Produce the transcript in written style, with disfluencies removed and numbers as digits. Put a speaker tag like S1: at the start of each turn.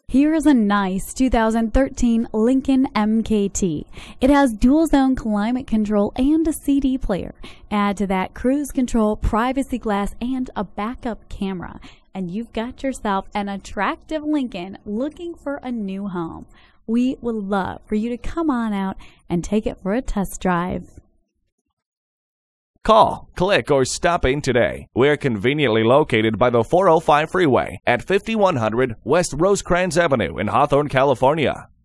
S1: Here is a nice 2013 Lincoln MKT. It has dual zone climate control and a CD player. Add to that cruise control, privacy glass, and a backup camera. And you've got yourself an attractive Lincoln looking for a new home. We would love for you to come on out and take it for a test drive.
S2: Call, click, or stop in today. We're conveniently located by the 405 freeway at 5100 West Rosecrans Avenue in Hawthorne, California.